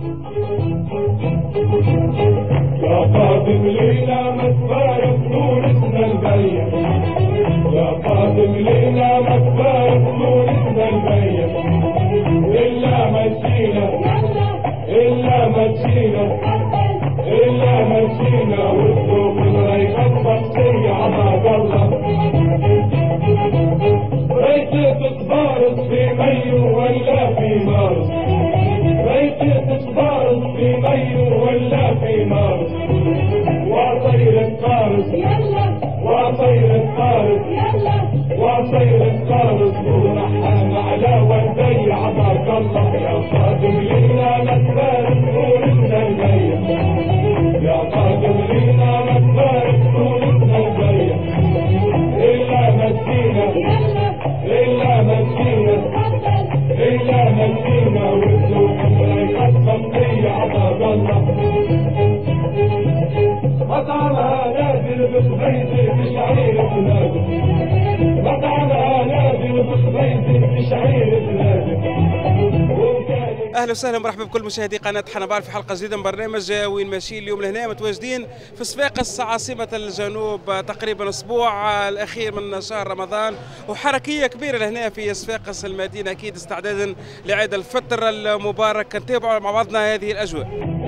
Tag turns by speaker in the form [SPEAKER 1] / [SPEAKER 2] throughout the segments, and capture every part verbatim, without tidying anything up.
[SPEAKER 1] يا قادم لينا ما تفارق صورتنا البين، يا قادم لينا ما تفارق صورتنا البين، إلا ما مشينا إلا ما مشينا إلا ما مشينا والسوق الريحة تبصي عباد الله. ريت تتبارز في ميو ولا في مارس، ريت تتبارز في ميو ولا في مارس، وطير القارس وطير القارس وطير القارس ورحان على ودي عباد الله. يا قادم لينا لا تبارك صورتنا البين، يا قادم لينا لا تبارك صورتنا البين، إلا مسكينة إلا مسكينة إلا مسكينة والسوق الريحة تبصي عباد الله. مطعمها نازل بخبيزة بشعير بلاده، مطعمها نازل بخبيزة بشعير بلاده.
[SPEAKER 2] اهلا وسهلا ومرحبا بكل مشاهدي قناه حنبال في حلقه جديده من برنامج وين ماشي. اليوم لهنا متواجدين في صفاقس عاصمه الجنوب، تقريبا اسبوع الاخير من شهر رمضان، وحركيه كبيره لهنا في صفاقس المدينه، اكيد استعدادا لعيد الفطر المبارك. نتابعوا مع بعضنا هذه الاجواء.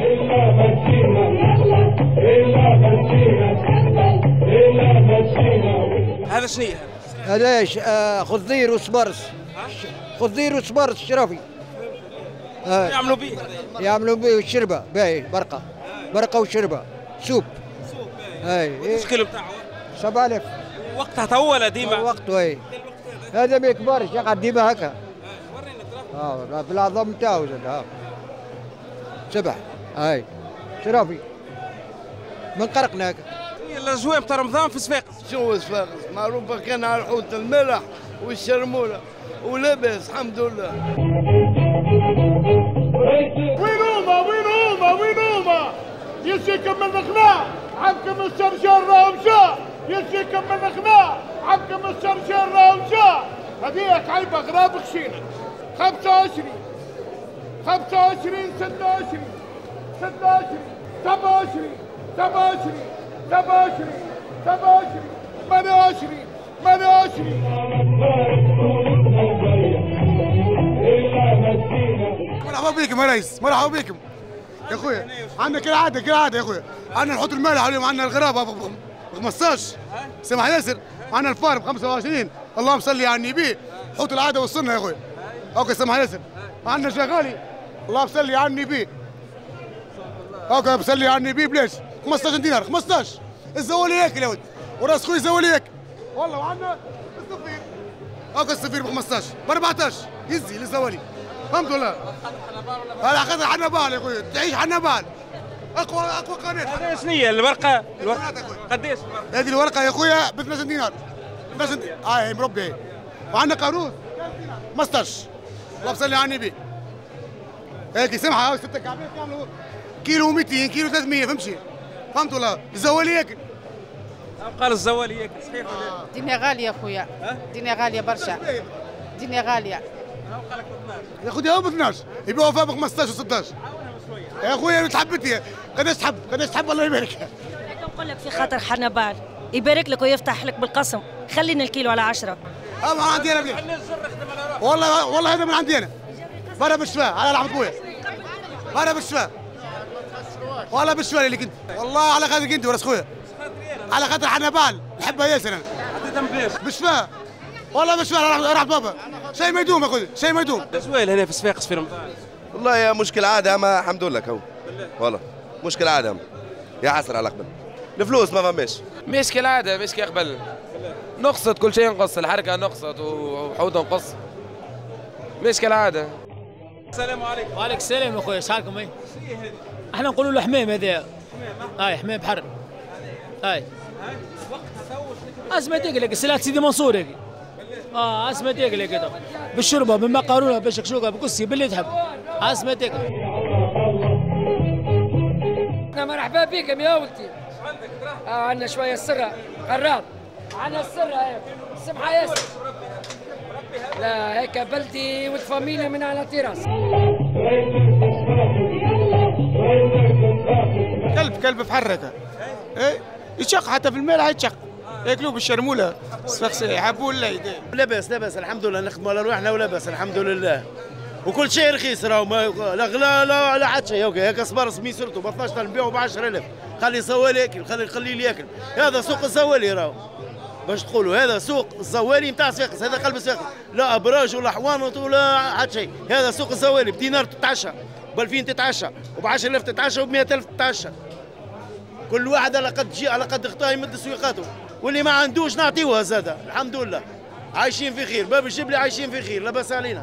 [SPEAKER 2] هذا شنو
[SPEAKER 3] هذا ايش؟ آه خضير وصبرس، خضير وصبرس شرفي.
[SPEAKER 2] آه. يعملوا به
[SPEAKER 3] يعملوا به الشربه باهي، برقه برقه وشربه سوب.
[SPEAKER 2] سوب
[SPEAKER 3] باهي.
[SPEAKER 2] التشكيل بتاعه
[SPEAKER 3] سبعة آلاف.
[SPEAKER 2] وقتها طول ديما
[SPEAKER 3] وقته اي. هذا ما يكبرش يقعد ديما هكا.
[SPEAKER 2] ورينا ترى
[SPEAKER 3] اه بالعظم نتاعو زاد ها سبح. هاي شرفي من قرقنا هكا.
[SPEAKER 2] الاجواء بتاع رمضان في صفاقس
[SPEAKER 4] شو صفاقس معروفه كان على الحوت الملح والشرموله ولبس الحمد لله.
[SPEAKER 1] وين هما وين هما وين هما يشيكم من الخناع عندكم الشرشر راهم جا، يشيكم من الخناع عندكم الشرشر راهم جا. هذيك عيبه غراب خشينه. خمسة وعشرين خمسة وعشرين ستة وعشرين ستة وعشرين سبعة وعشرين سبعة وعشرين سبعة وعشرين سبعة وعشرين ثمانية وعشرين ثمانية وعشرين.
[SPEAKER 5] مرحبا بكم يا ريس، مرحبا بكم يا اخويا. عندنا كالعاده كالعاده يا اخويا، عندنا نحط المالح اليوم، عندنا الغرابه ب خمسطاش سمح ياسر، عندنا الفار ب خمسة وعشرين. اللهم صل على النبي، حوت العاده والسنه يا اخويا. اوكي سمح ياسر. عندنا شغالي اللهم صل على النبي، اوكي بصلي على النبي بلاش خمسطاش دينار خمسطاش. الزوالي ياكل يا ولد وراس خوي زوالي ياكل والله. وعندنا الصفير اوكي الصفير ب خمسطاش ب أربعطاش يزي للزوالي الحمد لله. على خاطر حنبال يا خويا، تعيش حنبال اقوى اقوى قناه.
[SPEAKER 2] هذه شنو هي الورقه؟ قديش الورقه؟
[SPEAKER 5] هذه الورقه يا خويا ب اثناش دينار. اثناش دينار اه مربي. وعندنا قاروس خمسطاش اللهم صل على النبي. هيك سمحه هاي ست كعبات يعملوا كيلو مئتين كيلو ثلاثمية فهمتي؟ فهمت ولا؟ الزوالي ياكل.
[SPEAKER 2] قال الزوالي ياكل صحيح ولا؟
[SPEAKER 6] الدنيا غاليه يا خويا، الدنيا غاليه برشا، الدنيا غاليه.
[SPEAKER 5] يا خويا هو ب اثناش يبيعوا فيها ب خمسطاش و ستطاش. يا خويا تحبتي قداش تحب قداش تحب الله يبارك.
[SPEAKER 7] نقول لك في خاطر حنبال يبارك لك ويفتح لك بالقسم، خلينا الكيلو على عشرة.
[SPEAKER 5] اه من عندي انا بليش. والله والله هذا من عندي انا. برا بالشفاه على لحمة خويا. برا بالشفاه. والله بالشفاه اللي كنت. والله على خاطرك انت وراس خويا. على خاطر حنبال نحبها ياسر انا.
[SPEAKER 2] عطيتها بلاش
[SPEAKER 5] بالشفاه. والله بالشفاه راح بابا. شيء ما يدوم يا خويا، شيء ما يدوم.
[SPEAKER 2] الاجواء هنا في صفاقس في رمضان.
[SPEAKER 8] والله يا مشكل عاده، اما الحمد لله كون والله مشكل عاده. يا حسر على قبل الفلوس ما فماش.
[SPEAKER 9] مش كالعاده مش كقبل، نقصت كل شيء نقص، الحركه نقصت وحوضه نقص مش كالعاده.
[SPEAKER 2] السلام عليكم.
[SPEAKER 10] وعليك السلام يا خويا، شحالكم اي؟ احنا نقولوا له حمام هذا. اي حمام بحر. اي اسمع تقلق سلعه سيدي منصور هذه. اه اسمع تقلق كذا بالشربه بالمقارونه بالشكشوكه بالكسي باللي تحب. اسمع تقلق.
[SPEAKER 11] مرحبا بكم يا ولدي. اه عندنا شويه السره قراب، عندنا السره هيك سمحه ياسر. لا هيك بلدي والفاميليا من على تيراس.
[SPEAKER 12] القلب في حركه. ايه يتشق حتى في الملح يتشق ياكلوه بالشرموله الصفاقسيه يحبوا الليل.
[SPEAKER 13] لاباس لاباس الحمد لله، نخدموا على رواحنا ولاباس الحمد لله، وكل شيء رخيص راهو لا غلا لا لا حتى شيء. هاكا صبار سميسرته ب اثناش نبيعوا ب عشرة آلاف، خلي الزوالي ياكل، خلي القليل ياكل. هذا سوق الزوالي راهو باش تقولوا هذا سوق الزوالي نتاع صفاقس، هذا قلب صفاقس، لا ابراج ولا حوانط ولا حتى شيء. هذا سوق الزوالي بدينار تتعشى، ب ألفين تتعشى، وب عشرة آلاف تتعشى، وب مئة ألف تتعشى. كل واحد على قد جي على قد اختاه يمد سويقاته، واللي ما عندوش نعطيوها زاده. الحمد لله عايشين في خير، باب الجبلي عايشين في خير، لا باس علينا.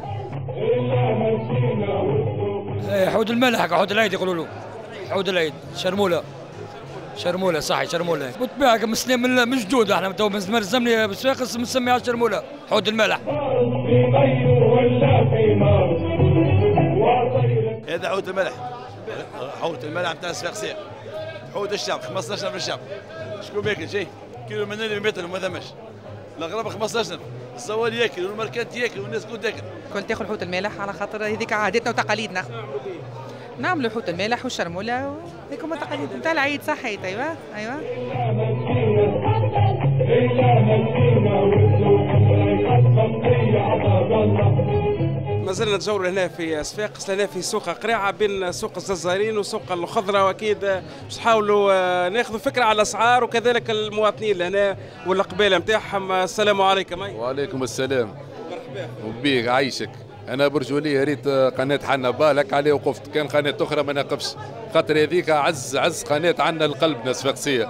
[SPEAKER 14] حوت الملح حوت العيد يقولوا له، حوت العيد شرموله شرموله صحي شرموله بالطبيعه مسلم من جدود. احنا تو من زمان الزمني بصفاقس مسميها شرموله حوت الملح.
[SPEAKER 15] هذا حوت الملح، حوت الملح نتاع الصفاقسيه، حوت الشعب خمسطاش ألف الشعب. شكون بياكل شيء؟ كيلو من اللي متر وما ثماش، الغرابه خمسطاش ألف، الزوال ياكل والماركات ياكل والناس كل تاكل.
[SPEAKER 16] كنت تاكل حوت الملح على خاطر هذيك عاداتنا وتقاليدنا. نعملوا حوت الملح والشرموله هذيك هما تقاليد نتاع العيد صحيت. ايوه ايوه.
[SPEAKER 2] ما زلنا نتجولوا هنا في صفاقس، هنا في سوق قريعه بين سوق الززارين وسوق الخضره، واكيد باش نحاولوا ناخذوا فكره على الاسعار وكذلك المواطنين هنا والقبيله نتاعهم. السلام عليكم.
[SPEAKER 17] وعليكم السلام. مرحبا وبيك عايشك. انا برجوليه ريت قناه حنا بالك عليه وقفت، كان قناه اخرى ما نقفش خاطر هذيك عز عز قناه عندنا لقلبنا صفاقسيه.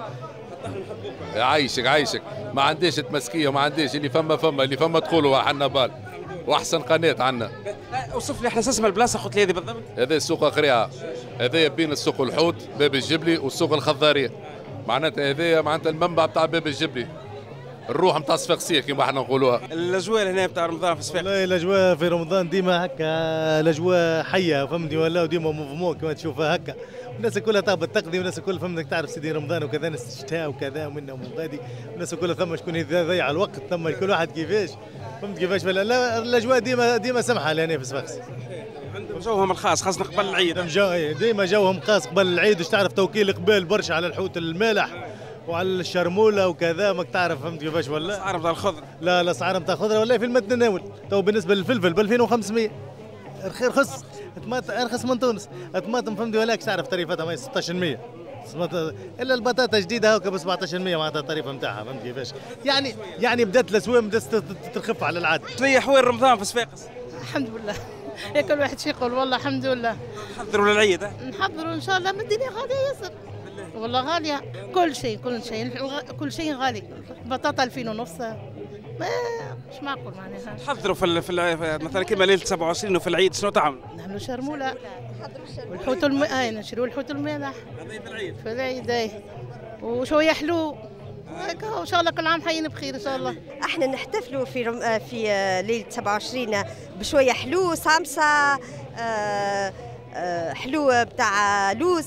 [SPEAKER 17] عايشك عايشك، ما عنديش تمسكيه وما عنديش اللي فما فما اللي فما تقولوا حنا بال، واحسن قناه عندنا.
[SPEAKER 2] اوصف لي احنا اسم البلاصه قلت لي هذه بالضبط.
[SPEAKER 17] هذا سوق قريعه، هذا بين السوق الحوت باب الجبلي والسوق الخضاريه، معناتها هذا معناتها المنبع بتاع باب الجبلي، الروح نتاع صفاقسيه كما احنا نقولوها.
[SPEAKER 2] الاجواء هنا بتاع رمضان في صفاقس؟
[SPEAKER 18] والله الاجواء في رمضان ديما هكا، الاجواء حيه فهمتني ولا، وديما موفمون كما تشوفها هكا، الناس كلها تهبط تقضي، والناس الكل فهمتك تعرف سيدي رمضان وكذا، ناس الشتاء وكذا ومنا ومن غادي، الناس كلها ثم شكون يضيع الوقت، ثم كل واحد كيفاش فهمت كيفاش. الاجواء ديما ديما سمحه لهنا في صفاقس.
[SPEAKER 2] عندهم جوهم الخاص خاصة قبل العيد.
[SPEAKER 18] ديما جوهم خاص قبل العيد، واش تعرف توكيل قبال برشا على الحوت المالح وعلى الشرموله وكذا، ماك تعرف فهمت كيفاش ولا.
[SPEAKER 2] الاسعار نتاع الخضره؟ لا
[SPEAKER 18] الاسعار نتاع الخضره والله في المتناول. تو بالنسبه للفلفل ب ألفين وخمسمية رخص، ارخص من تونس. الطماطم فهمتي ولاك تعرف طريفتها ما ستة عشر بالمية، الا البطاطا جديده هكا ب سبعة عشر بالمية معناتها الطريفه نتاعها فهمت كيفاش. يعني يعني بدات الاسواق بدات ترخف على العاده.
[SPEAKER 2] شنو احوال رمضان في صفاقس؟
[SPEAKER 19] الحمد لله، يا كل واحد شي يقول والله الحمد لله.
[SPEAKER 2] نحضروا للعيد؟
[SPEAKER 19] نحضروا ان شاء الله، ما الدنيا غاليه ياسر والله، غاليه كل شيء كل شيء كل شيء غالي. بطاطا ألفين ونص، ما مش معقول معناها.
[SPEAKER 2] تحضروا في في مثلا كيما ليله سبعة وعشرين وفي العيد شنو تعملوا؟
[SPEAKER 19] نعملوا شرموله والحوت الم... هاي نشريوا الحوت المالح.
[SPEAKER 2] هذا في العيد؟
[SPEAKER 19] في العيد اي، وشويه حلو هكا، وان شاء الله كل عام حيين بخير ان شاء الله.
[SPEAKER 20] احنا نحتفلوا في رم... في ليله سبعة وعشرين بشويه حلو، سامسه آه آه حلو بتاع لوز،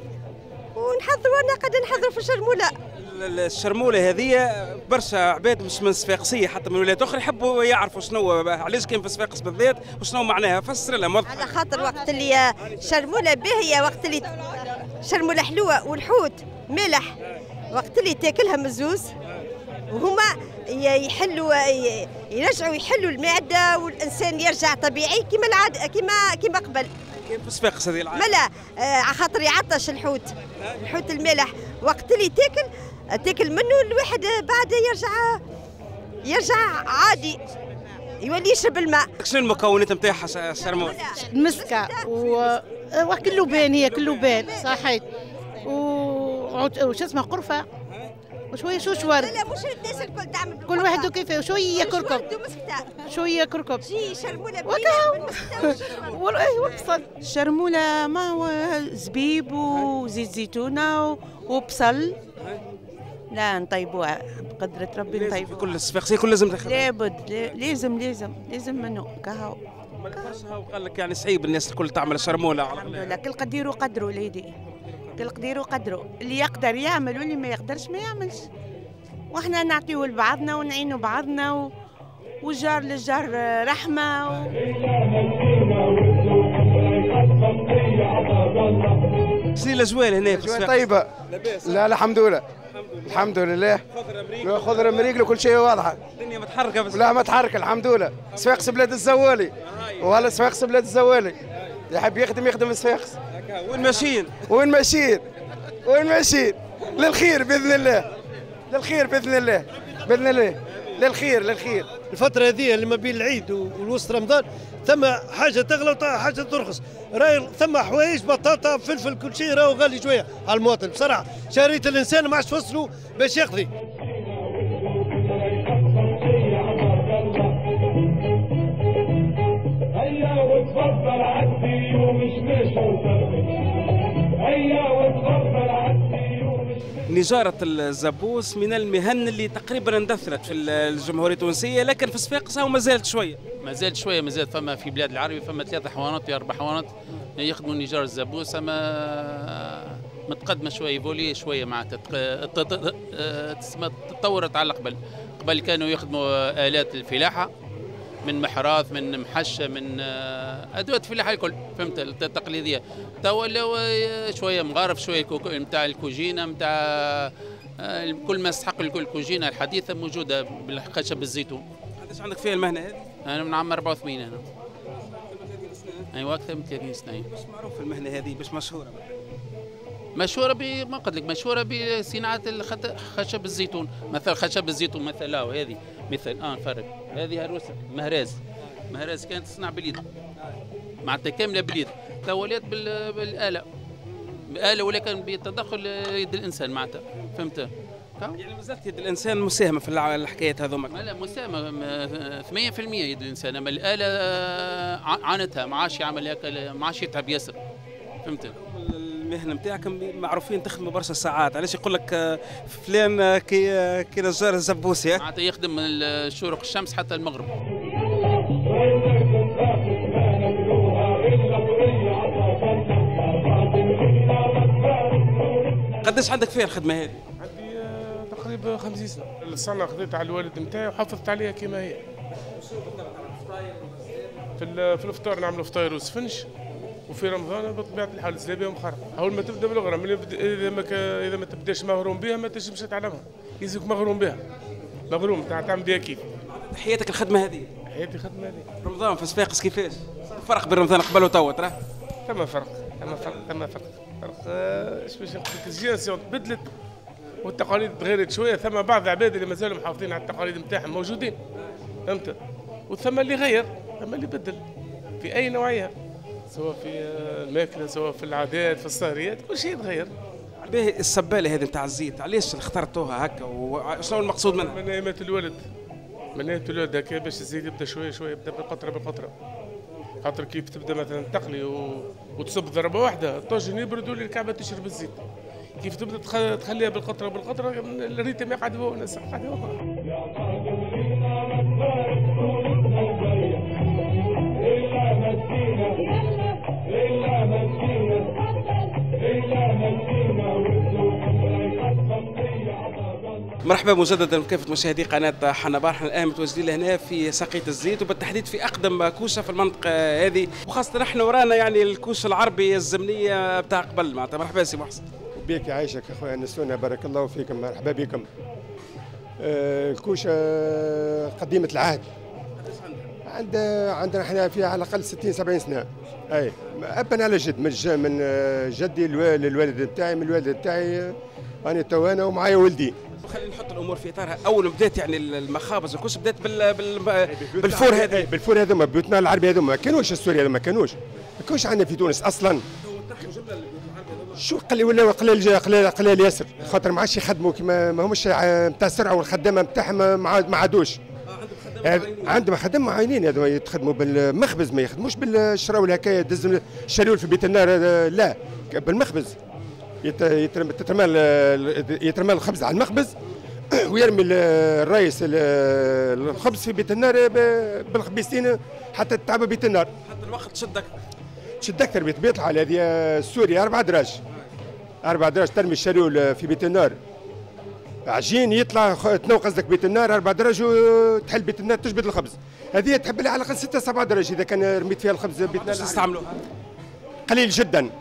[SPEAKER 20] ونحضروا انا قاعده نحضروا في الشرموله.
[SPEAKER 2] الشرموله هذه برشا عباد مش من صفاقسيه حتى من ولايات اخرى يحبوا يعرفوا شنو علاش كاين في صفاقس بالذات وشنو معناها، فسر لها موضح.
[SPEAKER 20] على خاطر وقت اللي شرموله باهيه، وقت اللي شرموله حلوه والحوت مالح، وقت اللي تاكلها مزوز وهما يحلوا يرجعوا يحلوا المعده، والانسان يرجع طبيعي كما العاده كما كما قبل.
[SPEAKER 2] كاين في صفاقس هذه العاده؟
[SPEAKER 20] ملا على خاطر يعطش الحوت، الحوت المالح وقت اللي تاكل تاكل منه الواحد بعد يرجع يرجع عادي، يولي يشرب الماء.
[SPEAKER 2] شنو المكونات نتاعها الشرموله؟
[SPEAKER 19] مسكه وكله بان، هي كله بان صحيت، وش اسمه قرفه وشويه شوشور.
[SPEAKER 20] لا لا مش الناس الكل تعمل
[SPEAKER 19] كل واحد كيفاه، وشويه كركب شويه كركب
[SPEAKER 20] شي شرموله
[SPEAKER 19] والبصل.
[SPEAKER 21] الشرموله ما هو زبيب وزيت زيتونه وبصل، لا نطيبوها بقدرة ربي نطيبوها.
[SPEAKER 2] كل الصفاقسيه كل لازم تاخذ؟
[SPEAKER 21] لابد لازم لازم لازم منه كهو.
[SPEAKER 2] وقال لك يعني صعيب الناس الكل تعمل الشرموله؟
[SPEAKER 21] الحمد لله، كل قدير وقدره وليدي، كل قدير وقدره، اللي يقدر يعمل واللي ما يقدرش ما يعملش، واحنا نعطيو لبعضنا ونعينوا بعضنا و... والجار للجار رحمه و...
[SPEAKER 2] شنو الاجواء هنا في
[SPEAKER 3] الاجواء طيبه.
[SPEAKER 2] لاباس؟
[SPEAKER 3] لا لا الحمد لله. الحمد لله.
[SPEAKER 2] خضره مريقله
[SPEAKER 3] خضره مريقله كل شيء واضحه.
[SPEAKER 2] الدنيا متحركه بس.
[SPEAKER 3] لا متحركه الحمد لله. صفاقس بلاد الزوالي. والله صفاقس بلاد الزوالي. يحب يخدم يخدم صفاقس.
[SPEAKER 2] وين ماشيين؟
[SPEAKER 3] وين ماشيين؟ وين ماشيين؟ للخير باذن الله. للخير باذن الله. باذن الله. للخير للخير.
[SPEAKER 22] الفترة هذه اللي ما بين العيد والوسط رمضان ثم حاجة تغلى وحاجة ترخص، راهي ثم حوايج بطاطا فلفل كل شيء راهو غالي شوية على المواطن بصراحة، شهرية الإنسان ما عادش توصلوا باش يقضي.
[SPEAKER 1] هيا وتفضل عدي ومش مش هيا وتفضل عدي.
[SPEAKER 2] نجارة الزبوس من المهن اللي تقريبا اندثرت في الجمهورية التونسية، لكن في صفاقس ما زالت شوية.
[SPEAKER 23] ما زالت شوية، ما زالت فما في بلاد العربي فما ثلاثة حوانات أربع حوانات يخدموا نجار الزبوس، أما متقدمة شوية فولي شوية معناتها تطورت على قبل. قبل كانوا يخدموا آلات الفلاحة من محراث من محشة من أدوات الفلاحة الكل، فهمت التقليدية. توا شوية مغارف شوية نتاع الكوجينة نتاع كل ما يستحق الكل. الكوجينة الحديثة موجودة بالخشب الزيتون.
[SPEAKER 2] قداش عندك فيها المهنة هذه؟
[SPEAKER 23] أنا من عام أربعة وثمانين أنا. أيوة أكثر من ثلاثين سنة.
[SPEAKER 2] باش معروف المهنة هذه باش مشهورة؟
[SPEAKER 23] مشهورة ب ما قلت لك مشهورة بصناعة خشب الزيتون، مثلا خشب الزيتون مثلا وهذه مثل اه فرق هذه هروسة مهراز. مهراز كانت تصنع باليد معناتها كاملة باليد، توليت بالآلة بآلة ولكن بتدخل يد الإنسان معناتها، فهمت؟
[SPEAKER 2] يعني ما زالت يد الإنسان مساهمة في الحكايات هذوما؟
[SPEAKER 23] لا مساهمة ثمانين بالمئة يد الإنسان، أما الآلة عانتها ما عادش يعمل هيك، ما عادش يتعب ياسر، فهمت؟
[SPEAKER 2] المهنه نتاعك معروفين تخدموا برشا ساعات، علاش يقول لك فلان كي كي نجار الزبوسي؟
[SPEAKER 23] معناتها يخدم من شروق الشمس حتى المغرب.
[SPEAKER 2] قداش عندك فيها الخدمه هذه؟
[SPEAKER 24] عندي تقريبا خمسين سنه. السنه خذيتها على الوالد نتاعي وحافظت عليها كما هي. في في الفطور نعملوا فطاير وسفنش، وفي رمضان بطبيعه الحال الزلابيه ومخرقه. اول ما تبدا بالغرة من اذا ما اذا ما تبداش مغروم بها ما تنجمش تتعلمها، يلزمك مغروم بها. مغروم تعمل بها كيف.
[SPEAKER 2] حياتك الخدمه هذه؟
[SPEAKER 24] حياتي الخدمه هذه.
[SPEAKER 2] رمضان في صفاقس كيفاش؟ فرق بين رمضان قبل وتوا ترى؟
[SPEAKER 24] ثم فرق ثم فرق ثم فرق فرق اش باش نقول لك الجينيراسيون تبدلت والتقاليد تغيرت شويه، ثم بعض العباد اللي مازالوا محافظين على التقاليد نتاعهم موجودين، فهمت؟ وثم اللي غير ثم اللي بدل في اي نوعيه، سواء في الماكله سواء في العادات في السهريات كل شيء يتغير.
[SPEAKER 2] باهي السباله هذه نتاع الزيت علاش اخترتوها هكا وشنو المقصود منها؟
[SPEAKER 24] من ايامات الولد من ايامات الولد هكا باش الزيت يبدا شويه شويه يبدا بالقطره بالقطره، خاطر كيف تبدا مثلا تقلي و... وتصب ضربه واحده الطاجن يبرد واللي الكعبه تشرب الزيت، كيف تبدا تخ... تخليها بالقطره بالقطره الريتم يقعد هو الناس قاعد هو.
[SPEAKER 2] مرحبا مجددا بكافة مشاهدي قناة حنبال. احنا الآن متواجدين لهنا في ساقية الزيت وبالتحديد في أقدم كوشة في المنطقة هذه، وخاصة نحن ورانا يعني الكوشة العربي الزمنية بتاع قبل معناتها. مرحبا سي محسن.
[SPEAKER 25] بيك يعيشك أخويا نسونا بارك الله فيكم، مرحبا بكم. آه الكوشة قديمة العهد. عند عندنا احنا فيها على الأقل ستين سبعين سنة. أي أبا على جد من من جدي للوالد نتاعي من الوالد نتاعي أنا تو أنا ومعايا ولدي.
[SPEAKER 2] خلينا نحط الامور في اطارها. اول ما بدات يعني المخابز والكوش بدات بال... بال... بالفور هذا
[SPEAKER 25] بالفور هذوما بيوتنا العربي هذوما ما كانوش السوري هذوما ما كانوش ما كانوش عندنا في تونس اصلا. شو قليل ولا قليل قليل قليل ياسر، خاطر ما عادش يخدموا كيما ما همش نتاع السرعه والخدامه نتاعهم ما عادوش. عندهم خدام معينين هذوما يتخدموا بالمخبز ما يخدموش بالشراول هكايا دز الشريول في بيت النار، لا بالمخبز يترمى يترمى الخبز على المخبز ويرمي الرئيس الخبز في بيت النار بالخبيزتين حتى تتعب بيت النار.
[SPEAKER 2] حتى الوقت تشدك
[SPEAKER 25] تشد اكثر بطبيعه الحال. هذه السوري اربع دراج اربع دراج ترمي الشريول في بيت النار، عجين يطلع تنو قصدك بيت النار اربع دراج وتحل بيت النار تجبد الخبز. هذه تحب لها على الاقل ستة سبعة دراج اذا كان رميت فيها الخبز بيت النار.
[SPEAKER 2] تستعملوها؟
[SPEAKER 25] قليل جدا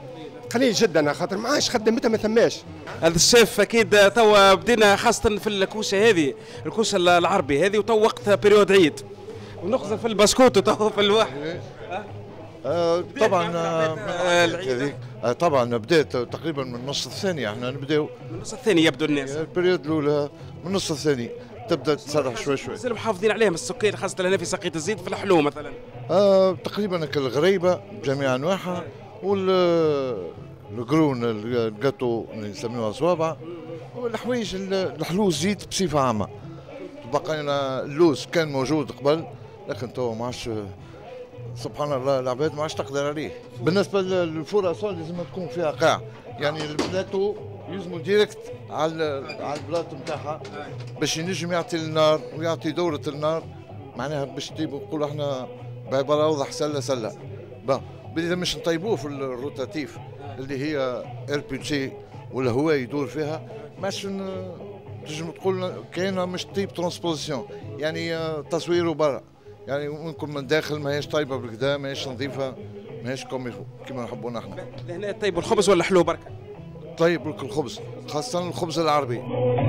[SPEAKER 25] قليل جدا خاطر ما عادش خدم متى ما ثماش.
[SPEAKER 2] هذا الشيف اكيد توا بدينا خاصه في الكوشه هذه، الكوشه العربي هذه، وتو وقت بريود عيد ونخزر في البسكوت وتو في الواحد.
[SPEAKER 4] آه طبعا آه آه طبعا بدات تقريبا من النص الثاني، احنا نبداو
[SPEAKER 2] من النص الثاني يبدو الناس.
[SPEAKER 4] البريود الاولى من النص الثاني تبدا تسرح شوي شوي.
[SPEAKER 2] مازالوا محافظين عليهم السكر خاصه هنا في سقية الزيت في الحلو مثلا.
[SPEAKER 4] آه تقريبا الغريبه بجميع انواعها، وال القرون الجاتو اللي نسميوها صوابع، والحوايج الحلو الزيت بصفه عامه. بقينا اللوز كان موجود قبل لكن تو ما عادش، سبحان الله العباد ما عادش تقدر عليه. بالنسبه للفوراسون لازم تكون فيها قاع، يعني البلاتو يلزموا ديريكت على على البلاط نتاعها باش ينجم يعطي النار ويعطي دوره النار، معناها باش نقولوا احنا بعباره اوضح سله سله. با اذا مش نطيبوه في الروتاتيف اللي هي ار بي جي والهواء يدور فيها، ماش تنجم تقول كاينه مش طيب ترانسبوزيسيون، يعني تصويره برا، يعني ممكن من داخل ماهيش طيبه بالكدا، ماهيش نظيفه، ماهيش كيما نحبوا نحن.
[SPEAKER 2] لهنا طيبوا الخبز ولا حلو برك؟
[SPEAKER 4] طيب برك الخبز، خاصه الخبز العربي.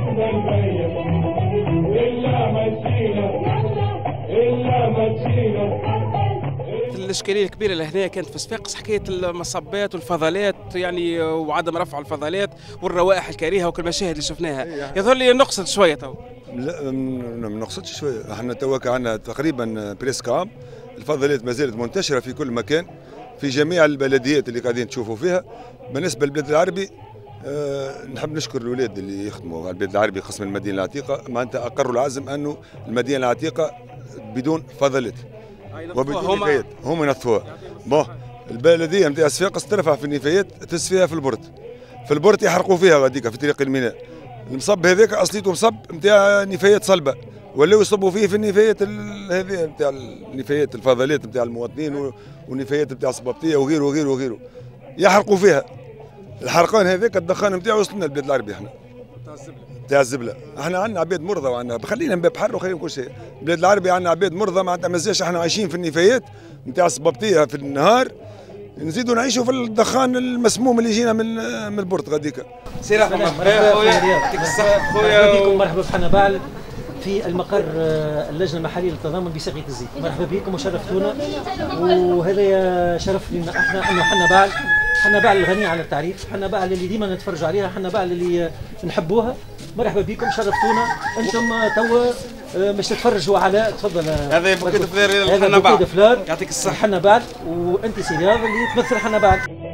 [SPEAKER 2] الاشكاليه الكبيره لهنا كانت في صفاقس حكايه المصبات والفضلات، يعني وعدم رفع الفضلات والروائح الكريهه وكل المشاهد اللي شفناها. يظهر لي نقصت شويه تو.
[SPEAKER 5] لا ما نقصتش شويه، احنا توك عندنا تقريبا بريس كام، الفضلات ما زالت منتشره في كل مكان في جميع البلديات اللي قاعدين تشوفوا فيها. بالنسبه للبلاد العربي أه نحب نشكر الاولاد اللي يخدموا على البلاد العربي قسم المدينه العتيقه، معناتها اقروا العزم انه المدينه العتيقه بدون فضلات وبدون نفايات، هم ينظفوها. بون البلديه نتاع صفاقس ترفع في النفايات تهز فيها في البرد، في البرد يحرقوا فيها غاديك في طريق الميناء. المصب هذاك اصليته مصب نتاع نفايات صلبه، ولاو يصبوا فيه في النفايات هذه نتاع النفايات الفضلات نتاع المواطنين والنفايات نتاع الصبابطيه وغيره وغيره وغيره يحرقوا فيها. الحرقان هذاك الدخان نتاعو وصلنا البلاد العربي احنا تاع الزبله. احنا عندنا عباد مرضى وعندنا خلينا من باب حر وخلينا كل شيء. البلاد العربي عندنا عباد مرضى معناتها مازالش احنا عايشين في النفايات نتاع الصبابطيه في النهار، نزيدوا نعيشوا في الدخان المسموم اللي يجينا من من البرد غاديك.
[SPEAKER 2] سي رحمه مرحبا خويا، يعطيك الصحه خويا.
[SPEAKER 6] مرحبا بكم، مرحبا بحنا بعل في المقر اللجنه المحليه للتضامن بسقية الزيت. مرحبا بكم وشرفتونا، وهذا شرف لنا احنا انه حنا بعل، حنا بعل الغنية عن التعريف، حنا بعل اللي ديما نتفرجوا عليها، حنا بعل اللي نحبوها. مرحبا بكم شرفتونا. انتم توا باش تتفرجوا على، تفضل
[SPEAKER 2] هذا بوكيت فلار
[SPEAKER 6] هذا بوكيت فلار
[SPEAKER 2] يعطيك الصحه.
[SPEAKER 6] حنا بعل وانت سي رياض اللي تمثل حنا بعل.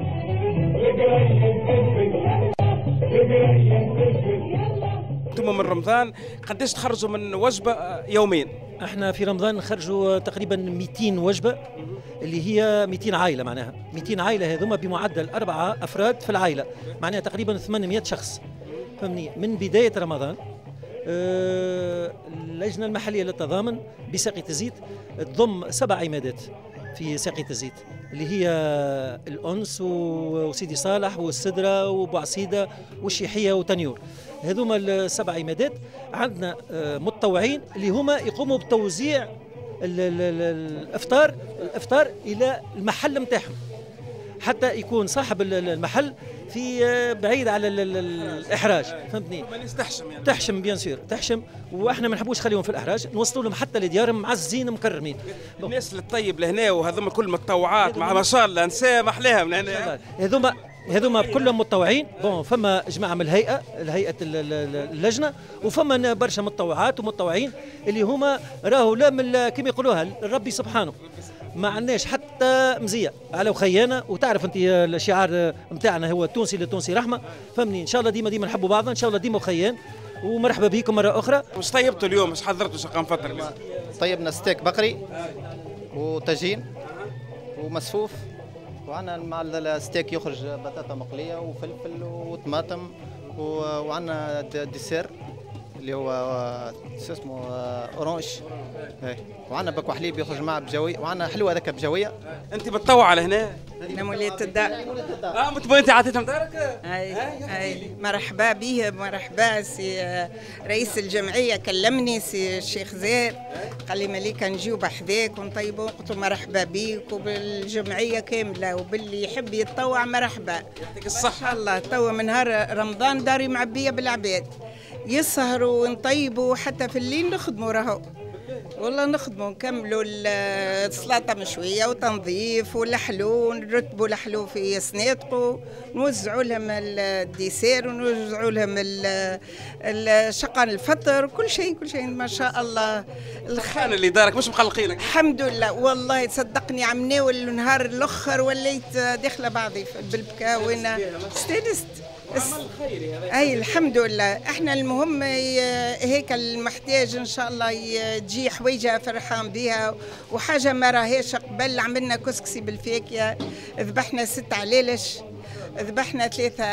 [SPEAKER 2] انتم من رمضان قداش تخرجوا من وجبه يوميا؟
[SPEAKER 6] احنا في رمضان نخرجوا تقريبا مئتين وجبه، اللي هي مئتين عائله، معناها مئتين عائله هذوما بمعدل اربعه افراد في العائله، معناها تقريبا ثمانمئة شخص. فهمني من بدايه رمضان أه اللجنه المحليه للتضامن بسقية الزيت تضم سبع عمادات في سقية الزيت، اللي هي الأنس وسيدي صالح والسدرة وبوعصيدة والشيحية وتنيور. هذوما السبع عمادات عندنا متطوعين اللي هما يقوموا بتوزيع الافطار الافطار الى المحل نتاعهم، حتى يكون صاحب المحل في بعيد على الاحراج. فهمتني؟
[SPEAKER 2] تحشم يعني
[SPEAKER 6] تحشم بيان سور تحشم، واحنا ما نحبوش نخليهم في الاحراج، نوصلوا لهم حتى لديارهم معزين مكرمين.
[SPEAKER 2] الناس اللي الطيب لهنا وهذوما كل متطوعات مع ما شاء الله نساء محلاهم لهنا.
[SPEAKER 6] هذوما هذوما كلهم متطوعين. بون فما جماعه من الهيئه الهيئه اللجنه، وفما برشا متطوعات ومتطوعين اللي هما راهو لا من كما يقولوها ربي سبحانه، ما عندناش حتى مزيه على وخيانه. وتعرف انت الشعار نتاعنا هو التونسي للتونسي رحمه. فهمني؟ ان شاء الله ديما ديما نحبوا بعضنا، ان شاء الله ديما وخيان. ومرحبا بكم مره اخرى.
[SPEAKER 2] واش طيبتوا اليوم؟ ايش حضرتوا شقام فطر؟
[SPEAKER 7] طيبنا ستيك بقري وطاجين ومسفوف، وعندنا مع الستيك يخرج بطاطا مقليه وفلفل وطماطم، وعندنا ديسير اللي هو شو اسمه اورانج. اي وعندنا بكو حليب يخرج معه بجويه، وعندنا حلوه هذاك بجويه.
[SPEAKER 2] انت بتطوع على هنا؟
[SPEAKER 8] انا مولية الدار.
[SPEAKER 2] اه متبوي انت عطيتهم دارك؟
[SPEAKER 8] اي اي مرحبا به، مرحبا سي رئيس الجمعيه كلمني سي الشيخ زير قال لي مليكه نجيو بحذاك ونطيبوا، قلت له مرحبا بيك وبالجمعيه كامله وباللي يحب يتطوع مرحبا.
[SPEAKER 2] يعطيك الصحه.
[SPEAKER 8] ان شاء الله توا من نهار رمضان داري معبيه بالعباد، يسهروا ونطيبوا حتى في الليل نخدموا راهو. والله نخدموا نكملوا السلطه مشويه وتنظيف والحلو، نرتبوا الحلو في صنادقه، نوزعوا لهم الديسير ونوزعوا لهم شقان الفطر، كل شيء كل شيء ما شاء الله.
[SPEAKER 2] الخان اللي دارك مش مقلقينك؟
[SPEAKER 8] الحمد لله والله تصدقني عمناول النهار الاخر وليت داخله بعضي بالبكاء وانا استانست.
[SPEAKER 2] عمل خيري هذا.
[SPEAKER 8] اي الحمد لله. احنا المهم هيك المحتاج ان شاء الله تجي حويجه فرحان بها وحاجه ما راهيش قبل. عملنا كسكسي بالفاكهه، ذبحنا ست علالش، ذبحنا ثلاثه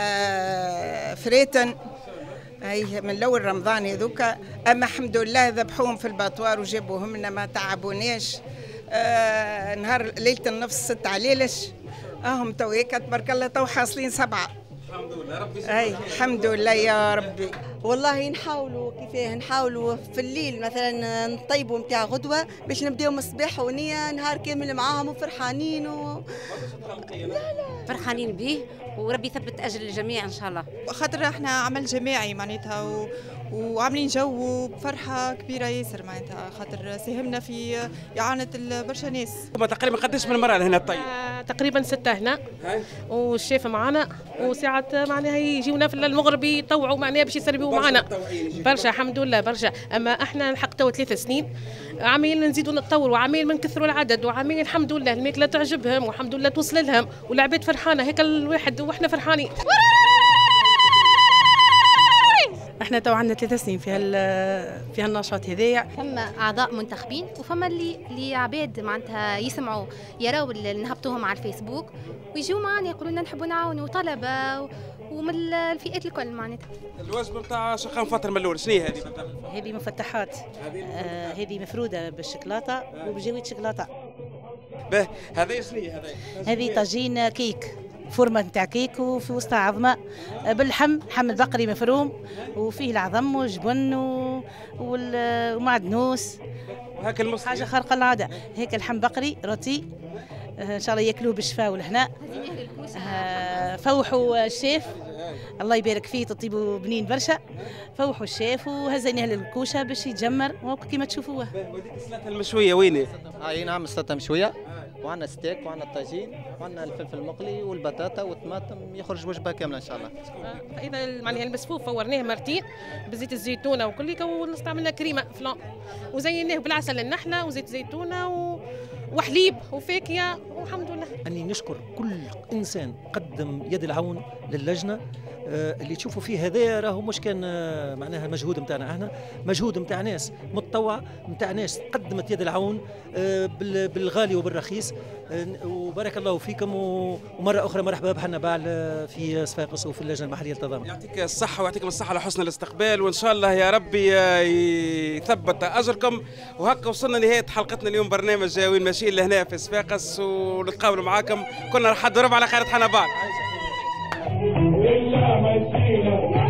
[SPEAKER 8] فريتن اي من الاول رمضان هذوكا. اما الحمد لله ذبحوهم في الباطوار وجابوهم لنا ما تعبوناش. آه نهار ليله النفس ست علالش اهم تو هيك تبارك الله تو حاصلين سبعه.
[SPEAKER 2] الحمد لله ربي.
[SPEAKER 8] اي الحمد لله يا ربي.
[SPEAKER 9] والله نحاولوا كيفاه نحاولوا في الليل مثلا نطيبوا نتاع غدوه باش نبداو من الصباح ونيه نهار كامل معاهم وفرحانين و...
[SPEAKER 10] لا لا فرحانين به وربي يثبت اجر الجميع ان شاء الله.
[SPEAKER 11] خاطر احنا عمل جماعي معناتها و... وعاملين جو بفرحه كبيره ياسر معناتها، خاطر ساهمنا في اعانه برشا ناس.
[SPEAKER 2] تقريبا قداش من مره هنا الطيب؟
[SPEAKER 12] آه تقريبا سته هنا والشيف معنا، وساعات معناها يجيونا في المغرب يطوعوا معناها باش يسربوا معنا برشا الحمد لله برشا. اما احنا الحق تو ثلاث سنين عاملين نزيدوا نتطوروا، عاملين نكثروا العدد، وعاملين الحمد لله الماكله تعجبهم والحمد لله توصل لهم والعباد فرحانه هيك الواحد واحنا فرحانين.
[SPEAKER 26] احنا تو عندنا ثلاث سنين في هال في هالنشاط هذايا.
[SPEAKER 10] فما اعضاء منتخبين وفما اللي اللي عباد معناتها يسمعوا يراو اللي نهبطوهم على الفيسبوك ويجوا معنا يقولوا لنا نحبوا نعاونوا طلبه ومن الفئات الكل معناتها.
[SPEAKER 2] الوجبه نتاع شقان فطر من الاول شنو هي هذه؟
[SPEAKER 26] هذه مفتحات، آه هذه مفروده بالشوكولاته وبجويد شوكولاته.
[SPEAKER 2] باهي هذه شنو هي هذه؟
[SPEAKER 26] هذه طاجين كيك، فورمه نتاع كيك وفي وسطها عظمه باللحم، لحم البقري مفروم وفيه العظم والجبن ومعدنوس
[SPEAKER 2] وهاك المصري
[SPEAKER 26] حاجه خارقه العاده. هيك اللحم بقري روتي ان شاء الله ياكلوه بالشفاء والهناء. آه فوحوا الشيف الله يبارك فيه، تطيبوا بنين برشا. فوحوا الشيف وهزيناه للكوشه باش يتجمر كيما تشوفوه.
[SPEAKER 2] وديك السلطه المشويه وين؟
[SPEAKER 7] اي نعم السلطه مشويه، وعندنا ستيك وعندنا الطاجين وعندنا الفلفل المقلي والبطاطا والطماطم، يخرج وجبه كامله ان شاء الله.
[SPEAKER 12] فاذا معناها المسفوف فورناه مرتين بزيت الزيتونه وكل واستعملنا كريمه فلان وزيناه بالعسل النحله وزيت زيتونه و... وحليب وفاكهه والحمد لله.
[SPEAKER 6] اني نشكر كل انسان قدم يد العون للجنه. آه اللي تشوفوا فيه هذا راهو مش كان آه معناها مجهود نتاعنا احنا، مجهود نتاع ناس متطوعه، نتاع ناس قدمت يد العون آه بالغالي وبالرخيص. آه وبارك الله فيكم، ومره اخرى مرحبا بحنا بعل في صفاقس وفي اللجنه المحليه للتضامن.
[SPEAKER 2] يعطيك الصحه ويعطيكم الصحه على حسن الاستقبال، وان شاء الله يا ربي يثبت اجركم. وهكا وصلنا لنهايه حلقتنا اليوم برنامج جاوين ماشيين لهنا في صفاقس، ونتقابلوا معاكم كنا راح نضرب على خير حنا بعض.